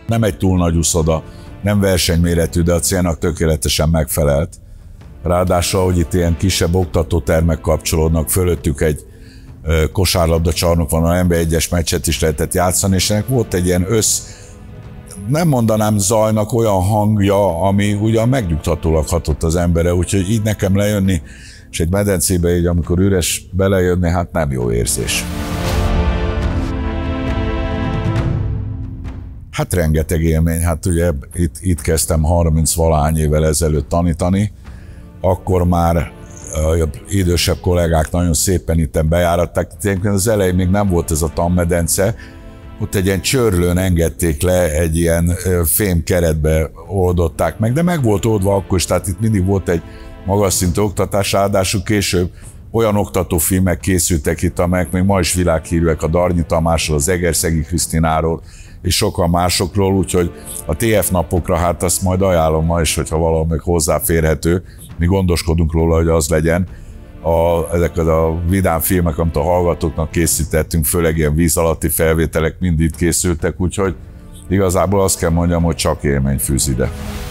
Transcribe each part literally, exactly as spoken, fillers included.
Nem egy túl nagy úszoda, nem versenyméretű, de a célnak tökéletesen megfelelt. Ráadásul, hogy itt ilyen kisebb oktatótermek kapcsolódnak, fölöttük egy kosárlabda csarnok van, a en bé egyes meccset is lehetett játszani, és ennek volt egy ilyen össz, nem mondanám zajnak, olyan hangja, ami ugyan megnyugtatólag hatott az emberre, úgyhogy így nekem lejönni, és egy medencébe így, amikor üres belejönni, hát nem jó érzés. Hát rengeteg élmény, hát ugye itt, itt kezdtem harminc-valahány évvel ezelőtt tanítani, akkor már idősebb kollégák nagyon szépen itten bejáratták. Tényleg az elején még nem volt ez a tanmedence, ott egy ilyen csörlőn engedték le, egy ilyen fém keretbe oldották meg, de meg volt oldva akkor is, tehát itt mindig volt egy magas szintű oktatás, ráadásul később olyan oktatófilmek készültek itt, amelyek még ma is világhírűek, a Darnyi Tamásról, az Egerszegi Krisztináról, és sokan másokról, úgyhogy a té ef napokra, hát azt majd ajánlom ma is, hogyha valamelyik hozzáférhető, mi gondoskodunk róla, hogy az legyen. A, ezeket a vidám filmek, amit a hallgatóknak készítettünk, főleg ilyen víz alatti felvételek mind itt készültek, úgyhogy igazából azt kell mondjam, hogy csak élmény fűz ide.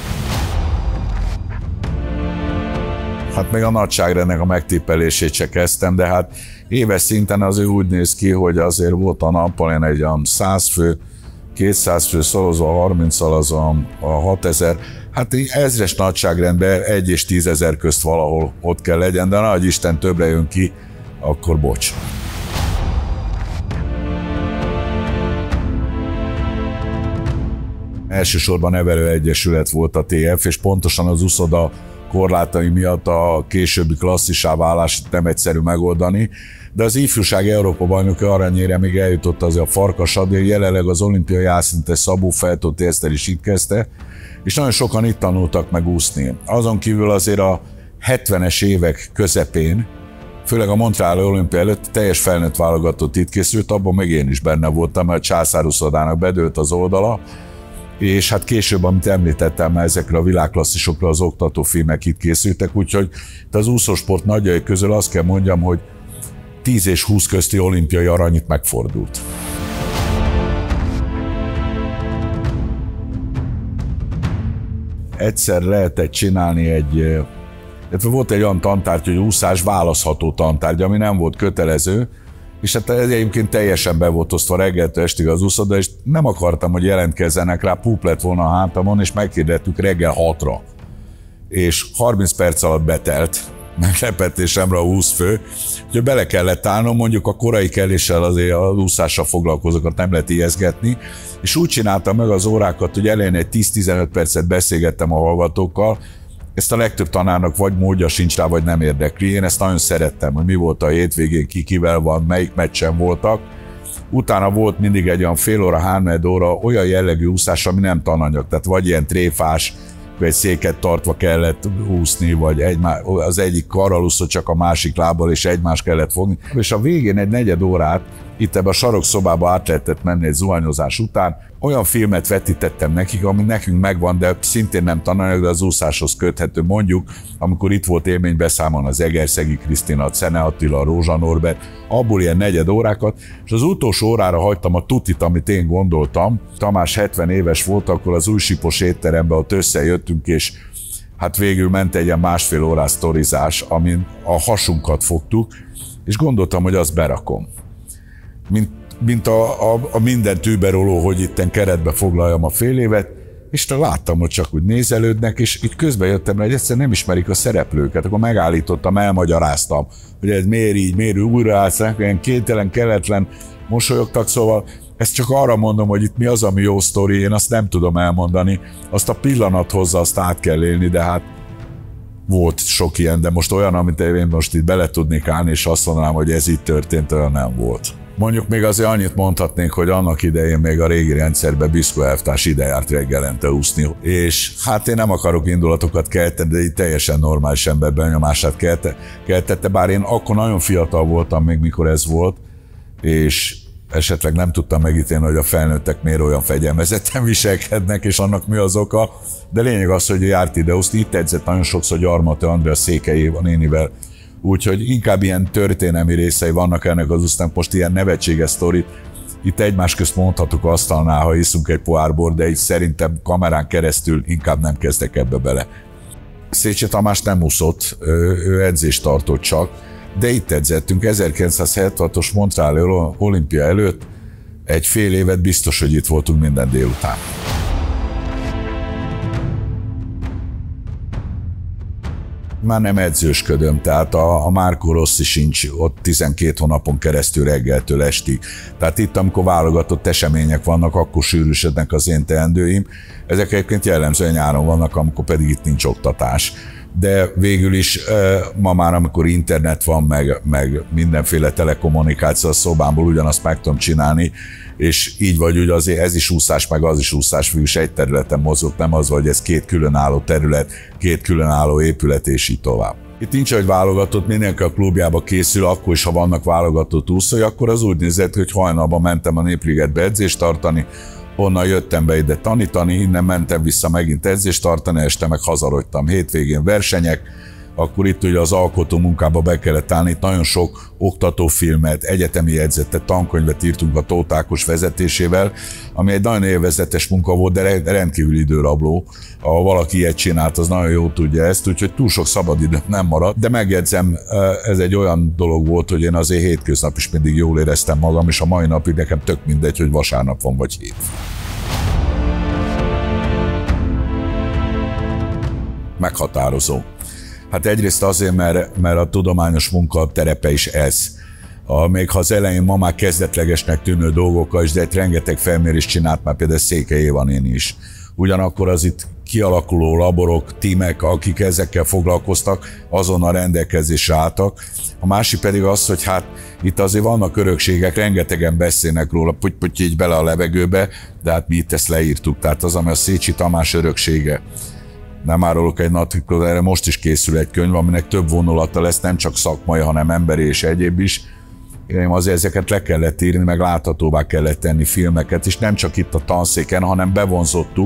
Hát még a nagyságrendnek a megtippelését se kezdtem, de hát éves szinten azért úgy néz ki, hogy azért volt a nappal egy olyan száz fő, kétszáz fő szorozva harminccal az a, a hatezer, hát ezres nagyságrendben egy és tízezer közt valahol ott kell legyen, de nagy Isten többre jön ki, akkor bocs. Elsősorban Nevelő Egyesület volt a té ef, és pontosan az úszoda korlátai miatt a későbbi klasszissá válást nem egyszerű megoldani, de az ifjúság Európa-bajnoki aranyére még eljutott azért a Farkas Adi, jelenleg az olimpiai álszintes Szabó Feltóti Eszter is itt kezdte, és nagyon sokan itt tanultak meg úszni. Azon kívül azért a hetvenes évek közepén, főleg a Montreali olimpia előtt teljes felnőtt válogatott itt készült, abban meg én is benne voltam, mert a császáruszodának bedőlt az oldala, és hát később, amit említettem, ezekre a világklasszisokra az oktatófilmek itt készültek, úgyhogy az úszósport nagyjai közül azt kell mondjam, hogy tíz és húsz közti olimpiai arany itt megfordult. Egyszer lehetett csinálni egy, illetve volt egy olyan tantárgy, hogy úszás választható tantárgy, ami nem volt kötelező, és hát ez egyébként teljesen be volt osztva reggeltől estig az úszoda, és nem akartam, hogy jelentkezzenek rá, púp lett volna a hátamon, és meghirdettük reggel hatra. És harminc perc alatt betelt, meglepetésemre a húsz fő, úgyhogy bele kellett állnom, mondjuk a korai keléssel azért az úszással foglalkozókat nem lehet ijeszgetni, és úgy csináltam meg az órákat, hogy elején egy tíz-tizenöt percet beszélgettem a hallgatókkal. Ezt a legtöbb tanárnak vagy módja sincs rá, vagy nem érdekli. Én ezt nagyon szerettem, hogy mi volt a hétvégén, ki kivel van, melyik meccsen voltak. Utána volt mindig egy olyan fél óra, három óra olyan jellegű úszás, ami nem tananyag, tehát vagy ilyen tréfás, egy széket tartva kellett úszni, vagy egymá, az egyik karral úszott, csak a másik lábbal, és egymást kellett fogni. És a végén egy negyed órát itt ebbe a sarokszobába át lehetett menni egy zuhanyozás után. Olyan filmet vetítettem nekik, ami nekünk megvan, de szintén nem tananyag, de az úszáshoz köthető. Mondjuk, amikor itt volt élménybeszámolni az Egerszegi Krisztina, a Czene Attila, a Rózsa Norbert, abból ilyen negyed órákat, és az utolsó órára hagytam a tutit, amit én gondoltam. Tamás hetven éves volt, akkor az Újsipos étterembe ott összejöttünk, és hát végül ment egy ilyen másfél órás sztorizás, amin a hasunkat fogtuk, és gondoltam, hogy azt berakom. Mint, mint a, a, a minden tűberoló, hogy itten keretbe foglaljam a fél évet, és láttam, hogy csak úgy nézelődnek, és így közben jöttem rá, hogy egyszer nem ismerik a szereplőket, akkor megállítottam, elmagyaráztam, hogy ez miért így, miért újraállsz, ilyen kételen, kelletlen mosolyogtak, szóval ezt csak arra mondom, hogy itt mi az, ami jó sztori, én azt nem tudom elmondani, azt a pillanat hozza, azt át kell élni, de hát volt sok ilyen, de most olyan, amit én most itt bele tudnék állni, és azt mondanám, hogy ez így történt, olyan nem volt. Mondjuk még azért annyit mondhatnék, hogy annak idején még a régi rendszerben Biszko elvtárs ide járt reggelente úszni, és hát én nem akarok indulatokat kelteni, de így teljesen normális ember benyomását kelte, keltette, bár én akkor nagyon fiatal voltam még, mikor ez volt, és esetleg nem tudtam megítélni, hogy a felnőttek miért olyan fegyelmezetten viselkednek, és annak mi az oka, de lényeg az, hogy járt ide úszni, itt edzett nagyon sokszor Gyarmati Andrea Székelyéval, nénivel, úgyhogy inkább ilyen történelmi részei vannak ennek az úsznak, most ilyen nevetséges sztorit Itt egymás közt mondhatok asztalnál, ha iszunk egy pohár bort, de így szerintem kamerán keresztül inkább nem kezdek ebbe bele. Szécsi Tamás nem úszott, ő edzést tartott csak, de itt edzettünk. ezerkilencszázhetvenhatos Montreali olimpia előtt egy fél évet biztos, hogy itt voltunk minden délután. Már nem edzősködöm, tehát a, a Marco Rossi sincs ott tizenkét hónapon keresztül reggeltől estig. Tehát itt, amikor válogatott események vannak, akkor sűrűsödnek az én teendőim. Ezek egyébként jellemzően nyáron vannak, amikor pedig itt nincs oktatás. De végül is ma már, amikor internet van, meg, meg mindenféle telekommunikáció, a szobámból ugyanazt meg tudom csinálni, és így vagy úgy azért ez is úszás, meg az is úszás, végülis egy területen mozog, nem az, hogy ez két különálló terület, két különálló épület, és így tovább. Itt nincs, hogy válogatott, mindenki a klubjába készül, akkor is, ha vannak válogatott úszói, akkor az úgy nézett, hogy hajnalban mentem a Népligetbe edzést tartani, onnan jöttem be ide tanítani, innen mentem vissza megint edzést tartani, este meg hazarogytam. Hétvégén versenyek, akkor itt ugye az alkotó munkába be kellett állni, itt nagyon sok oktatófilmet, egyetemi jegyzetet, tankönyvet írtunk a Tóth Ákos vezetésével, ami egy nagyon élvezetes munka volt, de rendkívül időrabló. Ha valaki ilyet csinált, az nagyon jó tudja ezt, úgyhogy túl sok szabadidőm nem maradt, de megjegyzem, ez egy olyan dolog volt, hogy én azért hétköznap is mindig jól éreztem magam, és a mai napig nekem tök mindegy, hogy vasárnap van vagy hét. Meghatározó. Hát egyrészt azért, mert, mert a tudományos munka terepe is ez. A, még ha az elején ma már kezdetlegesnek tűnő dolgokkal is, de egy rengeteg felmérést csinált már például Székely Éva néni is. Ugyanakkor az itt kialakuló laborok, tímek, akik ezekkel foglalkoztak, azonnal rendelkezésre álltak. A másik pedig az, hogy hát itt azért vannak örökségek, rengetegen beszélnek róla, puty-puty így bele a levegőbe, de hát mi itt ezt leírtuk. Tehát az, ami a Szécsi Tamás öröksége. Nem árulok egy natikot, erre most is készül egy könyv, aminek több vonulata lesz, nem csak szakmai, hanem emberi és egyéb is. Én azért ezeket le kellett írni, meg láthatóvá kellett tenni filmeket, és nem csak itt a tanszéken, hanem bevonzottuk.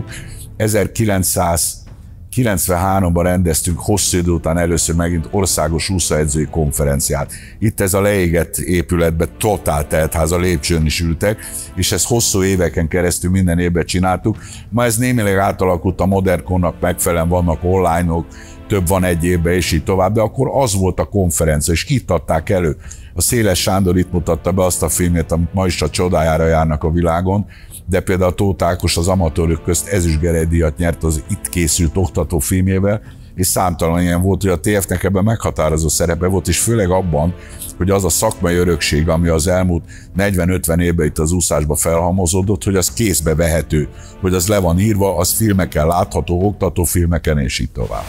ezerkilencszázkilencvenháromban rendeztünk hosszú idő után először megint országos úszóedzői konferenciát. Itt ez a leégett épületben totál teltház, a lépcsőn is ültek, és ezt hosszú éveken keresztül minden évben csináltuk. Ma ez némileg átalakult, a modern kornak megfelelően vannak online-ok, több van egy évben, és így tovább, de akkor az volt a konferencia, és itt adták elő. A Széles Sándor itt mutatta be azt a filmét, amit ma is a csodájára járnak a világon, de például a Tóth Ákos az amatőrök közt ezüstgeredíjat nyert az itt készült oktató filmjével, és számtalan ilyen volt, hogy a té ef-nek ebben meghatározó szerepe volt, és főleg abban, hogy az a szakmai örökség, ami az elmúlt negyven-ötven évben itt az úszásba felhalmozódott, hogy az kézbe vehető, hogy az le van írva, az filmeken látható, oktató filmeken, és így tovább.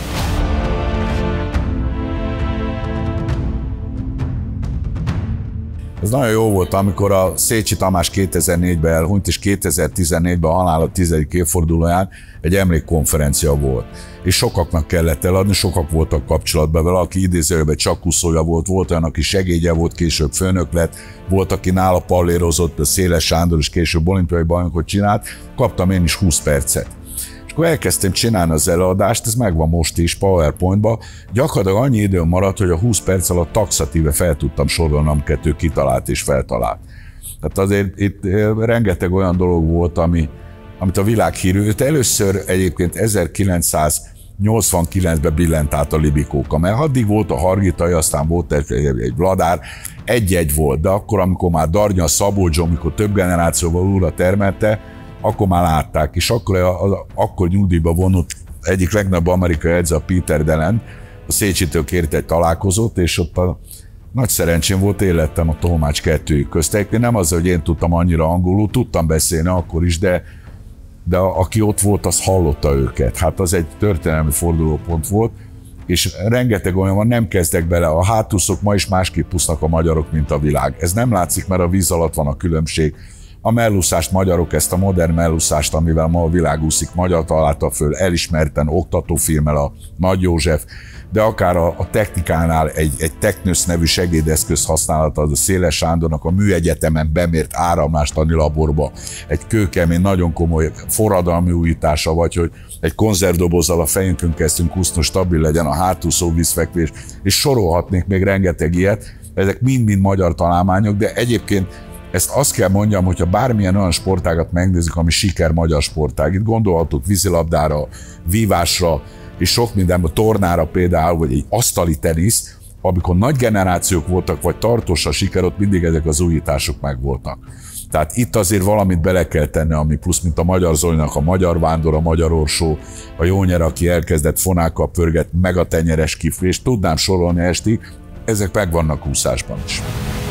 Ez nagyon jó volt, amikor a Szécsi Tamás kétezer-négyben elhunyt, és kétezer-tizennégyben a halála tizedik évfordulóján egy emlékkonferencia volt. És sokaknak kellett eladni, sokak voltak kapcsolatban vele, aki idézőjelben csak úszója volt, volt olyan, aki segédje volt, később főnök lett, volt, aki nála pallérozott, a Széles Sándor is később olimpiai bajnokot csinált, kaptam én is húsz percet. És akkor elkezdtem csinálni az előadást, ez megvan most is PowerPointba, gyakorlatilag annyi időm maradt, hogy a húsz perc alatt taxatíve fel tudtam sorolni, amiket ő kitalált és feltalált. Tehát azért itt rengeteg olyan dolog volt, ami, amit a világhírű, őt először egyébként ezerkilencszáznyolcvankilencben billent át a Libikóka, mert addig volt a Hargitai, aztán volt egy, egy Vladár, egy-egy volt, de akkor, amikor már Darnya, Szabolcs, amikor több generációval újra termelte, akkor már látták, és akkor, a, akkor nyugdíjba vonult egyik legnagyobb amerikai edző, a Peter Delen, a Szécsitől kért egy találkozót, és ott a nagy szerencsém volt, én lettem a tolmács kettőjük közt. Nem az, hogy én tudtam annyira angolul, tudtam beszélni akkor is, de, de aki ott volt, az hallotta őket. Hát az egy történelmi fordulópont volt, és rengeteg olyan van, nem kezdek bele, a hátúszók ma is másképp úsznak a magyarok, mint a világ. Ez nem látszik, mert a víz alatt van a különbség. A mellúszást magyarok, ezt a modern mellúszást, amivel ma a világ úszik, magyar találta föl elismerten, oktatófilmmel a Nagy József, de akár a, a technikánál egy, egy Technősz nevű segédeszköz használata, az a Széles Sándornak a műegyetemen bemért áramlástani laborba, egy kőkemény, nagyon komoly forradalmi újítása, vagy hogy egy konzervdobozzal a fejünkön kezdtünk úszni, stabil legyen a hátúszó vízfekvés, és sorolhatnék még rengeteg ilyet, ezek mind-mind magyar találmányok, de egyébként Ezt azt kell mondjam, hogyha bármilyen olyan sportágat megnézzük, ami siker magyar sportág. Itt gondolhatunk vízilabdára, vívásra, és sok mindenben, tornára például, vagy egy asztali tenisz, amikor nagy generációk voltak, vagy tartós a siker, ott mindig ezek az újítások megvoltak. Tehát itt azért valamit bele kell tenni, ami plusz, mint a Magyar Zolinak a Magyar Vándor, a Magyar Orsó, a Jónyer, aki elkezdett fonákkal pörget, meg a tenyeres kifli, és tudnám sorolni estig, ezek meg vannak úszásban is.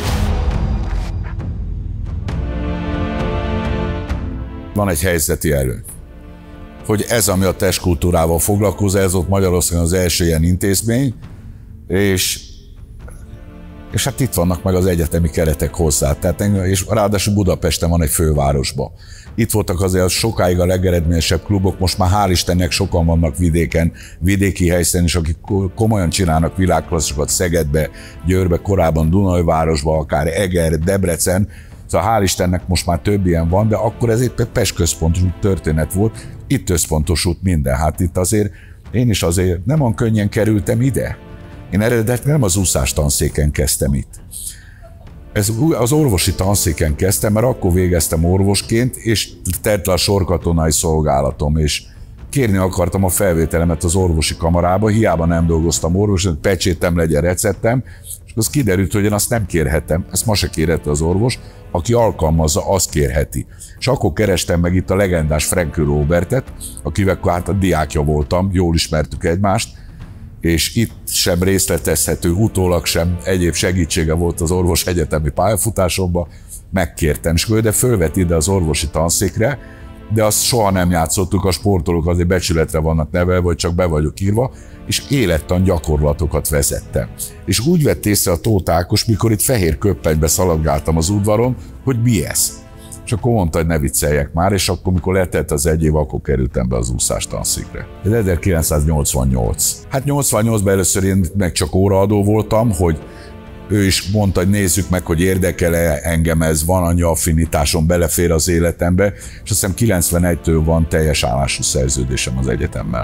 Van egy helyzeti előny, hogy ez, ami a testkultúrával foglalkozó, ez ott Magyarországon az első ilyen intézmény, és, és hát itt vannak meg az egyetemi keretek hozzá. Tehát, és ráadásul Budapesten van egy fővárosban. Itt voltak azért sokáig a legeredményesebb klubok, most már hál' Istennek sokan vannak vidéken, vidéki helyszínen is, akik komolyan csinálnak világklasszisokat Szegedbe, Győrbe, korábban Dunajvárosba, akár Eger, Debrecen. Szóval hál' Istennek most már több ilyen van, de akkor ez egy Pest központú történet volt, itt összpontosult minden. Hát itt azért, én is azért nem olyan könnyen kerültem ide. Én eredetileg nem az úszás tanszéken kezdtem itt. Ez az orvosi tanszéken kezdtem, mert akkor végeztem orvosként, és telt le a sorkatonai szolgálatom, és kérni akartam a felvételemet az orvosi kamarába, hiába nem dolgoztam orvos, pecsétem legyen, receptem, és az kiderült, hogy én azt nem kérhetem, ezt ma se kérhette az orvos, aki alkalmazza, azt kérheti. És akkor kerestem meg itt a legendás Frenkő Róbertet, akivel hát a diákja voltam, jól ismertük egymást, és itt sem részletezhető, utólag sem egyéb segítsége volt az orvos egyetemi pályafutásomban, megkértem, és de fölvett ide az orvosi tanszékre, de azt soha nem játszottuk, a sportolók azért becsületre vannak nevelve, vagy csak be vagyok írva, és élettan gyakorlatokat vezettem. És úgy vett észre a Tóth Ákos, mikor itt fehér köppenybe szaladgáltam az udvaron, hogy mi ez. És akkor mondta, hogy ne vicceljek már, és akkor, mikor letelt az egy év, akkor kerültem be az úszás tanszékre. Ez ezerkilencszáznyolcvannyolc. Hát nyolcvannyolcban először én meg csak óraadó voltam, hogy ő is mondta, hogy nézzük meg, hogy érdekel-e engem ez, van annyi affinitásom, belefér az életembe, és azt hiszem kilencvenegytől van teljes állású szerződésem az egyetemmel.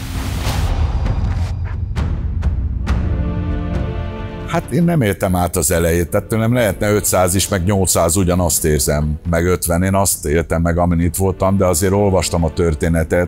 Hát én nem éltem át az elejét, tehát tőlem lehetne ötszáz is, meg nyolcszáz, ugyanazt érzem, meg ötven, én azt éltem meg, amin itt voltam, de azért olvastam a történetet,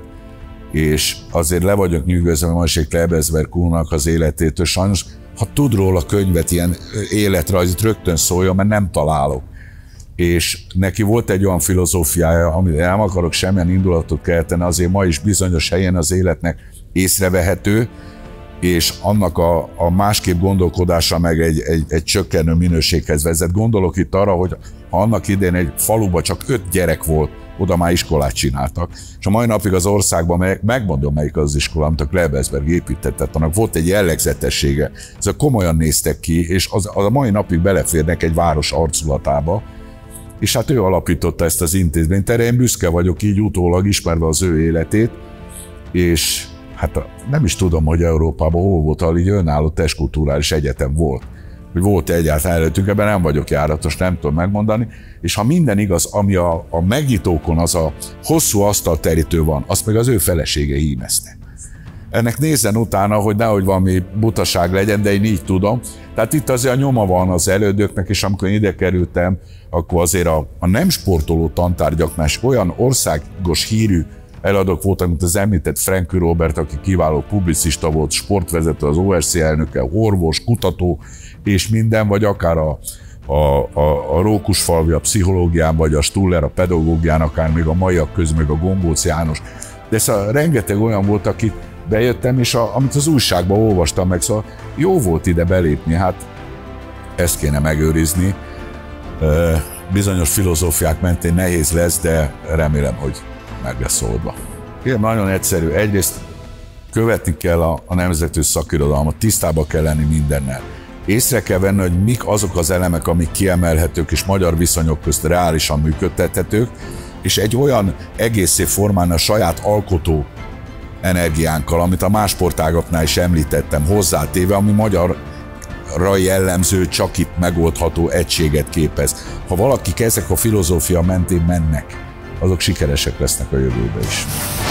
és azért le vagyok nyűgözve Majsék Lebesberg úrnak az életétől. Sajnos, ha tud róla könyvet, ilyen életrajzit, rögtön szóljon, mert nem találok. És neki volt egy olyan filozófiája, amit nem akarok semmilyen indulatot kelteni, azért ma is bizonyos helyen az életnek észrevehető, és annak a, a másképp gondolkodása meg egy, egy, egy csökkenő minőséghez vezet. Gondolok itt arra, hogy ha annak idején egy faluban csak öt gyerek volt, oda már iskolát csináltak. És a mai napig az országban, megmondom melyik az iskola, amit a Lebesberg építetett, annak volt egy jellegzetessége. Ezek komolyan néztek ki, és az, az a mai napig beleférnek egy város arculatába. És hát ő alapította ezt az intézményt. Erre én büszke vagyok így utólag, ismerve az ő életét, és hát nem is tudom, hogy Európában hol volt, ahol így önálló testkulturális egyetem volt. Hogy volt egyáltalán előttünk, ebben nem vagyok járatos, nem tudom megmondani. És ha minden igaz, ami a, a megnyitókon az a hosszú asztalterítő van, azt meg az ő felesége hímezte. Ennek nézzen utána, hogy nehogy valami butaság legyen, de én így tudom. Tehát itt azért a nyoma van az elődöknek, és amikor én ide kerültem, akkor azért a, a nem sportoló tantárgyaknál olyan országos hírű eladók voltak, mint az említett Frenkő Róbert, aki kiváló publicista volt, sportvezető, az o er cé elnöke, orvos, kutató és minden, vagy akár a, a, a, a Rókusfalvi a pszichológián, vagy a Stuller a pedagógián, akár még a maiak közül, még a Gombóc János. De szóval rengeteg olyan volt, akit bejöttem, és a, amit az újságban olvastam meg, szóval jó volt ide belépni, hát ezt kéne megőrizni. Bizonyos filozófiák mentén nehéz lesz, de remélem, hogy meg lesz oldva. Igen, nagyon egyszerű. Egyrészt követni kell a, a nemzetközi szakirodalmat, tisztába kell lenni mindennel. Észre kell venni, hogy mik azok az elemek, amik kiemelhetők és magyar viszonyok közt reálisan működtethetők, és egy olyan egészé formálni a saját alkotó energiánkkal, amit a más sportágaknál is említettem, hozzátéve, ami magyarra jellemző, csak itt megoldható egységet képez. Ha valakik ezek a filozófia mentén mennek, azok sikeresek lesznek a jövőben is.